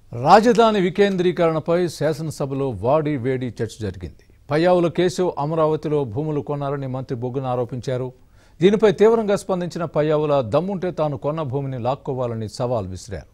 రాజధాని వికేంద్రీకరణపై శాసనసభలో వాడి వేడి చర్చ జరిగింది. పయ్యావుల కేశవ్ అమరావతిలో భూములు కొన్నారని మంత్రి బొగ్గున ఆరోపించారు. దీనిపై తీవ్రంగా స్పందించిన పయ్యావుల దమ్ముంటే తాను కొన్న భూమిని లాక్కోవాలని సవాల్ విసిరారు.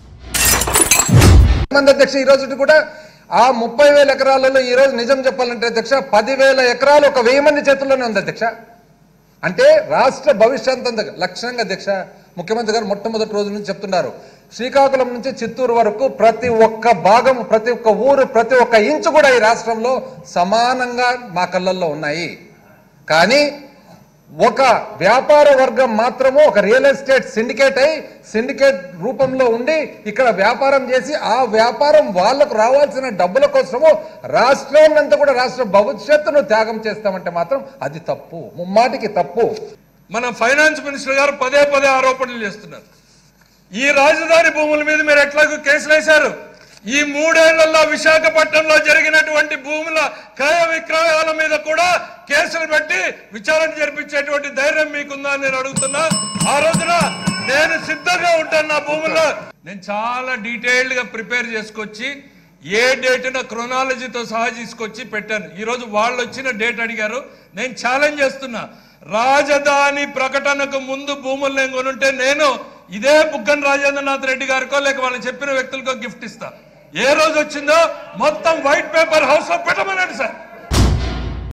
అధ్యక్ష ఈ రోజు కూడా ఆ 30,000 ఎకరాలలో ఈ రోజు నిజం చెప్పాలంటే అధ్యక్ష 10,000 ఎకరాలు ఒక 1000 మంది చేతుల్లోనే ఉంది అధ్యక్ష. అంటే రాష్ట్ర భవిష్యత్ లక్ష్యంగా అధ్యక్ష ముఖ్యమంత్రి గారు మొట్టమొదటి రోజు నుంచి చెప్తున్నారు, శ్రీకాకుళం నుంచి చిత్తూరు వరకు ప్రతి ఒక్క భాగం, ప్రతి ఒక్క ఊరు, ప్రతి ఒక్క ఇంచు కూడా ఈ రాష్ట్రంలో సమానంగా మా కళ్ళల్లో ఉన్నాయి. కానీ ఒక వ్యాపార వర్గం మాత్రము ఒక రియల్ ఎస్టేట్ సిండికేట్ రూపంలో ఉండి ఇక్కడ వ్యాపారం చేసి ఆ వ్యాపారం వాళ్లకు రావాల్సిన డబ్బుల కోసము రాష్ట్రాన్నంతా కూడా రాష్ట్ర భవిష్యత్తును త్యాగం చేస్తామంటే మాత్రం అది తప్పు, ముమ్మాటికి తప్పు. మన ఫైనాన్స్ మినిస్టర్ గారు పదే ఆరోపణలు చేస్తున్నారు. ఈ రాజధాని భూముల మీద మీరు ఎట్లాగో కేసులు వేశారు. ఈ 3 ఏళ్లలో విశాఖపట్నంలో జరిగినటువంటి భూముల క్రయ విక్రయాల మీద కూడా కేసులు పెట్టి విచారణ జరిపించేటువంటి ధైర్యం మీకుందా అని నేను అడుగుతున్నా. ఆ రోజున నేను సిద్ధంగా ఉంటాను. నా భూముల్లో నేను చాలా డీటెయిల్డ్ గా ప్రిపేర్ చేసుకొచ్చి ఏ డేట్న క్రొనాలజీతో సహా తీసుకొచ్చి పెట్టాను. ఈ రోజు వాళ్ళు వచ్చిన డేట్ అడిగారు. నేను ఛాలెంజ్ చేస్తున్నా, రాజధాని ప్రకటనకు ముందు భూములు నేను కొనుంటే నేను ఇదే బుగ్గన రాజేంద్రనాథ్ రెడ్డి గారికో లేక వాళ్ళు చెప్పిన వ్యక్తులకో గిఫ్ట్ ఇస్తా. ఏ రోజు వచ్చిందో మొత్తం వైట్ పేపర్ హౌస్ లో పెట్టమనండి సార్.